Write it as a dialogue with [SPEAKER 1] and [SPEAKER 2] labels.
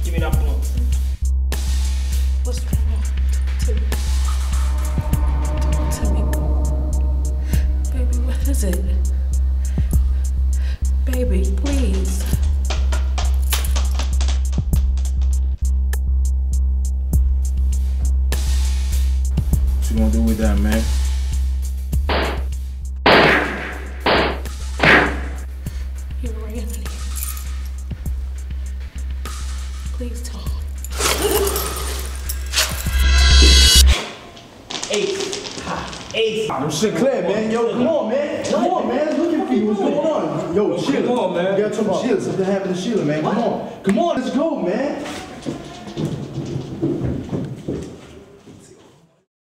[SPEAKER 1] Give me that blunt.
[SPEAKER 2] What's wrong? Talk to me. Baby, what is it? Baby, please.
[SPEAKER 3] What you gonna do with that, man?
[SPEAKER 2] You ran me. Please tell me.
[SPEAKER 1] Ace.
[SPEAKER 4] Shit clear, man. Yo, come on, man. Come on, man. Looking for you. What's going on? Yo, Sheila.
[SPEAKER 3] Come on, man.
[SPEAKER 4] You gotta talk about Sheila. Something happened to Sheila, man. Come on. Come on, let's go, man.